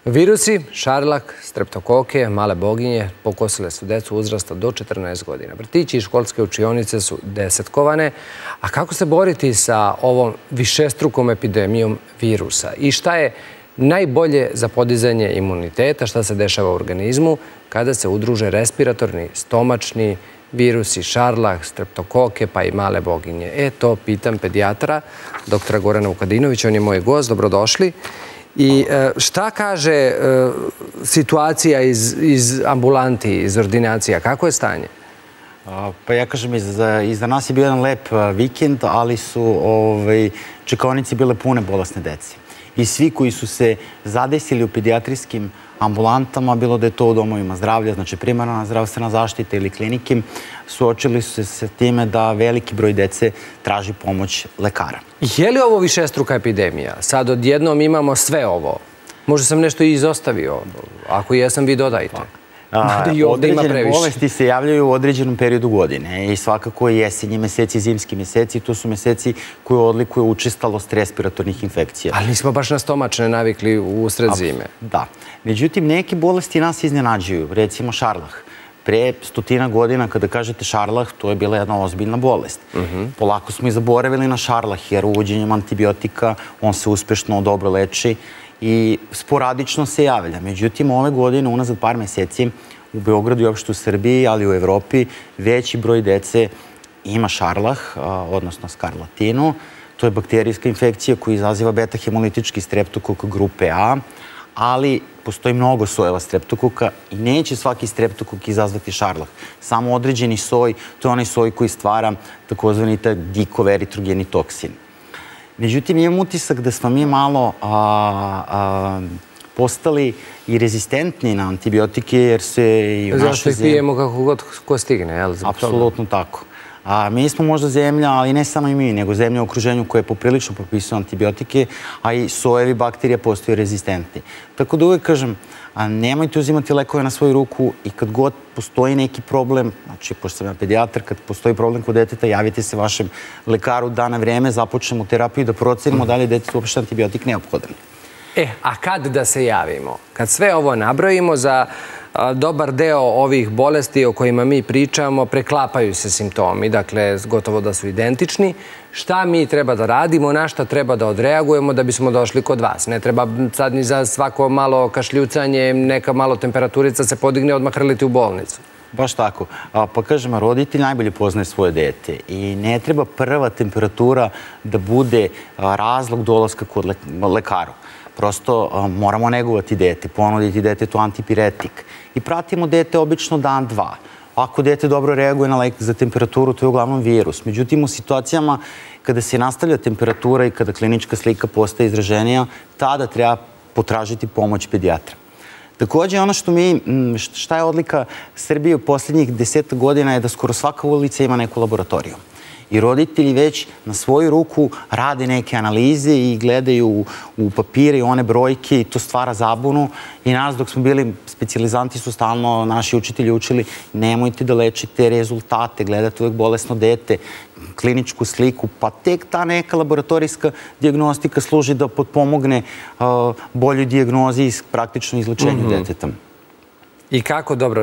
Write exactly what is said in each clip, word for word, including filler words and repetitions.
Virusi, šarlak, streptokoke, male boginje pokosile su decu uzrasta do četrnaest godina. Vrtići i školske učionice su desetkovane. A kako se boriti sa ovom višestrukom epidemijom virusa? I šta je najbolje za podizanje imuniteta? Šta se dešava u organizmu kada se udruže respiratorni, stomačni virusi, šarlak, streptokoke pa i male boginje? E, to pitam pedijatra, doktora Gorana Vukadinovića. On je moj gost. Dobrodošli. I šta kaže situacija iz ambulanti, iz ordinacija? Kako je stanje? Pa ja kažem, iza nas je bio jedan lep vikend, ali su čekaonice bile pune bolesne dece. I svi koji su se zadesili u pedijatrijskim ambulantama, bilo da je to u domovima zdravlja, znači primarna zdravstvena zaštita ili kliniki, suočili su se sa time da veliki broj dece traži pomoć lekara. Je li ovo višestruka epidemija? Sad odjednom imamo sve ovo. Možda sam nešto i izostavio. Ako jesam, vi dodajte. Određene bolesti se javljaju u određenom periodu godine i svakako i jesenji meseci, zimski meseci. To su meseci koji odlikuju učestalost respiratornih infekcija. Ali nismo baš na stomačne navikli u sred zime. Da. Međutim, neke bolesti nas iznenađuju. Recimo šarlah. Pre stotina godina, kada kažete šarlah, to je bila jedna ozbiljna bolest. Polako smo i zaboravili na šarlah, jer uvođenjem antibiotika on se uspešno dobro leči i sporadično se javlja. Međutim, ove godine, unazad par meseci, u Beogradu i uopšte u Srbiji, ali i u Evropi, veći broj dece ima šarlah, odnosno skarlatinu. To je bakterijska infekcija koja izaziva beta-hemolitički streptokok grupe A, ali postoji mnogo sojeva streptokoka i neće svaki streptokok izazvati šarlah. Samo određeni soj, to je onaj soj koji stvara takozvani dikov eritrogeni toksin. Međutim, imam utisak da smo mi malo postali i rezistentni na antibiotike, jer se i u našoj zemlji... Zašto ih pijemo kako god ko stigne, jel? Apsolutno tako. Mi smo možda zemlja, ali ne samo i mi, nego zemlja u okruženju koja je poprilično propisuje antibiotike, a i sojevi bakterija postaju rezistentni. Tako da uvijek kažem, nemojte uzimati lekove na svoju ruku i kad god postoji neki problem, znači, pošto sam ja pedijatar, kad postoji problem kod deteta, javite se vašem lekaru da na vreme započnemo terapiju, da procenimo da li je detetu uopšte antibiotik neophodan. E, a kad da se javimo? Kad sve ovo nabrojimo, za dobar deo ovih bolesti o kojima mi pričamo, preklapaju se simptomi, dakle, gotovo da su identični. Šta mi treba da radimo, na šta treba da odreagujemo da bismo došli kod vas? Ne treba sad ni za svako malo kašljucanje, neka malo temperaturica se podigne, odmah hrliti u bolnicu. Baš tako. Pa kažem, roditelj najbolje poznaje svoje dete i ne treba prva temperatura da bude razlog dolaska kod lekaru. Prosto moramo negovati dete, ponuditi detetu antipiretik i pratimo dete obično dan, dva. Ako dete dobro reaguje na lek za temperaturu, to je uglavnom virus. Međutim, u situacijama kada se nastavlja temperatura i kada klinička slika postaje izraženija, tada treba potražiti pomoć pedijatra. Također, ono što mi, šta je odlika Srbije u posljednjih desetak godina je da skoro svaka ulica ima neku laboratoriju. I roditelji već na svoju ruku rade neke analize i gledaju u papire i one brojke i to stvara zabunu. I nas dok smo bili specijalizanti su stalno naši učitelji učili nemojte da lečite rezultate, gledate uvek bolesno dete, kliničku sliku, pa tek ta neka laboratorijska dijagnostika služi da potpomogne boljoj dijagnozi i praktično izlečenju deteta. I kako, dobro,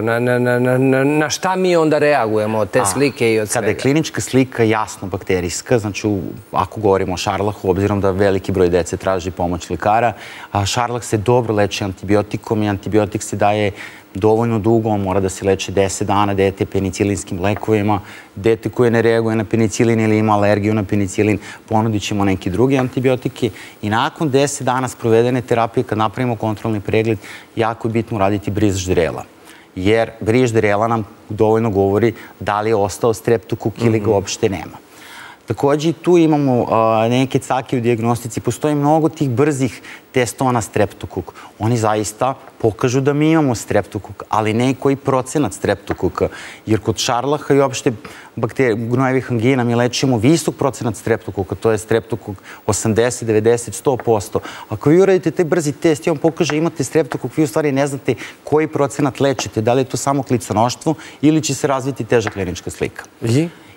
na šta mi onda reagujemo od te slike i od svega? Kada je klinička slika jasno bakterijska, znači ako govorimo o šarlahu, obzirom da veliki broj dece traži pomoć lekara, šarlah se dobro leči antibiotikom i antibiotik se daje dovoljno dugo, on mora da se leči deset dana, dete penicilinskim lekovima, dete koje ne reaguje na penicilin ili ima alergiju na penicilin, ponudit ćemo neki drugi antibiotiki i nakon deset dana sprovedene terapije, kad napravimo kontrolni pregled, jako je bitno raditi briž ždrela. Jer briž ždrela nam dovoljno govori da li je ostao streptokok ili ga uopšte nema. Također i tu imamo neke cake u dijagnostici. Postoji mnogo tih brzih testova na streptokok. Oni zaista pokažu da mi imamo streptokok, ali ne koji procenat streptokoka. Jer kod šarlaha i uopšte gnojevih angina mi lečimo visok procenat streptokoka, to je streptokok osamdeset, devedeset, sto posto. Ako vi uradite taj brzi test i on pokaže imate streptokok, vi u stvari ne znate koji procenat lečite, da li je to samo kliconoštvo ili će se razviti teža klinička slika.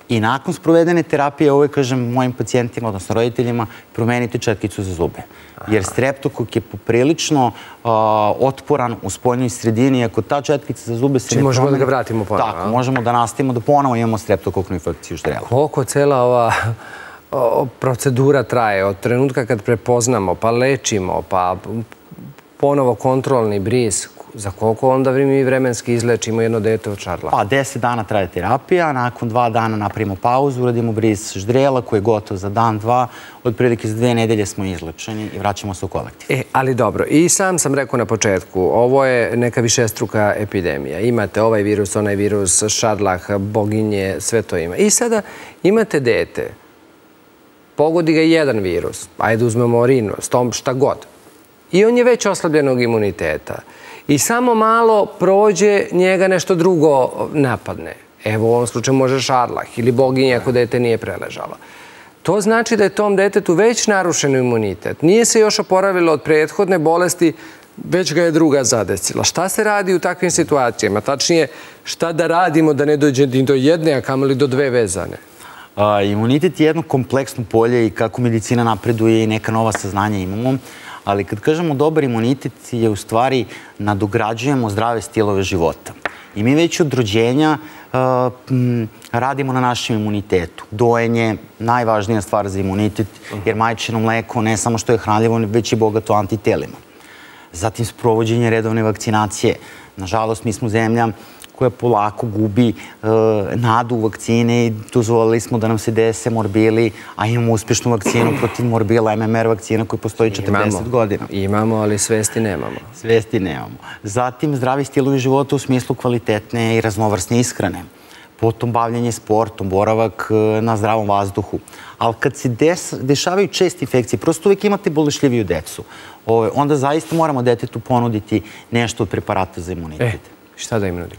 I nakon sprovedene terapije, uvek kažem mojim pacijentima, odnosno roditeljima, promenite četkicu za zube. Jer streptokok je poprilično otporan u spoljnoj sredini. Ako ta četkica za zube se ne promeni... Možemo da ga vratimo ponovo. Tako, možemo da nastavimo da ponovo imamo streptokoknu infekciju ždrijela. Koliko cela ova procedura traje? Od trenutka kad prepoznamo, pa lečimo, pa ponovo kontrolni bris, za koliko onda mi vremenski izlečimo jedno dete od Šarlaka? Pa deset dana traje terapija, nakon dva dana napravimo pauzu, uradimo bris ždrijela koji je gotov za dan, dva, otprilike za dve nedelje smo izlečeni i vraćamo se u kolektiv. E, ali dobro, i sam sam rekao na početku, ovo je neka višestruka epidemija. Imate ovaj virus, onaj virus, Šarlak, boginje, sve to ima. I sada imate dete, pogodi ga jedan virus, ajde uzmemo rinu, stomp, šta god. I on je već oslabljenog imuniteta. I samo malo prođe, njega nešto drugo napadne. Evo u ovom slučaju može Šarlak ili boginja ako dete nije preležalo. To znači da je tom detetu već narušen imunitet. Nije se još oporavilo od prethodne bolesti, već ga je druga zadesila. Šta se radi u takvim situacijama? Tačnije, šta da radimo da ne dođe do jedne, a kamoli do dve vezane? Imunitet je jedno kompleksno polje i kako medicina napreduje i neka nova saznanja imamo. Ali kad kažemo dobar imunitet je u stvari nadograđujemo zdrave stilove života. I mi već od rođenja radimo na našem imunitetu. Dojenje, najvažnija stvar za imunitet, jer majčino mleko ne samo što je hranljivo, već i bogato antitelima. Zatim sprovođenje redovne vakcinacije. Nažalost, mi smo zemlja koja polako gubi nadu u vakcine i dozvolili smo da nam se dese morbili, a imamo uspješnu vakcinu protiv morbila, M M R vakcina koja postoji četrdeset godina. Imamo, ali svesti nemamo. Svesti nemamo. Zatim zdravi stilovi života u smislu kvalitetne i raznovrsne ishrane. Potom bavljanje sportom, boravak na zdravom vazduhu. Ali kad se dešavaju česte infekcije, prosto uvijek imate bolešljiviju decu, onda zaista moramo detetu ponuditi nešto od preparata za imunitet. E, šta da im nudimo?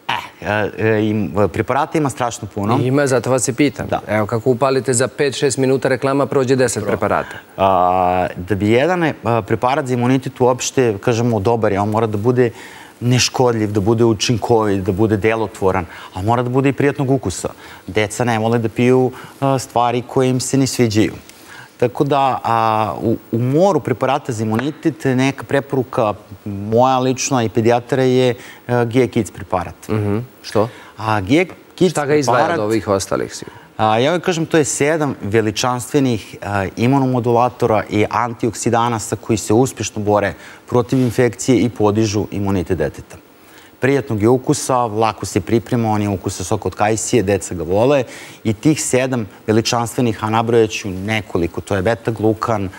Preparata ima strašno puno. Ima, zato vas i pitam. Evo, kako upalite za pet šest minuta reklama, prođe deset preparata. Da bi jedan preparat za imunitet uopšte, kažemo, dobar je, on mora da bude neškodljiv, da bude učinkovit, da bude delotvoran, a mora da bude i prijatnog ukusa. Deca ne vole da piju stvari koje im se ne sviđaju. Tako da u moru preparata za imunitet neka preporuka moja lična i pedijatra je G I A Kids preparat. Što? G I A Kids preparat... Šta ga izdvaja od ovih ostalih svi? Ja vam kažem, to je sedam veličanstvenih imunomodulatora i antioksidanasa koji se uspješno bore protiv infekcije i podižu imunitet deteta. Prijatnog je ukusa, lako se priprema, on je ukusa sok od kajsije, deca ga vole i tih sedam veličanstvenih, a nabrojaću nekoliko, to je beta-glukan,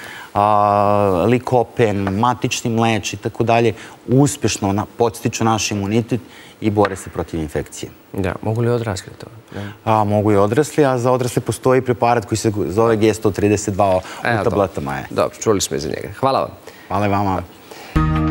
likopen, matični mleč i tako dalje, uspješno podstiču naš imunitet i bore se protiv infekcije. Da, mogu li odrasli to? Mogu i odrasli, a za odrasli postoji preparat koji se zove G sto trideset dva u tabletama. Dobro, čuli smo i za njega. Hvala vam. Hvala vama.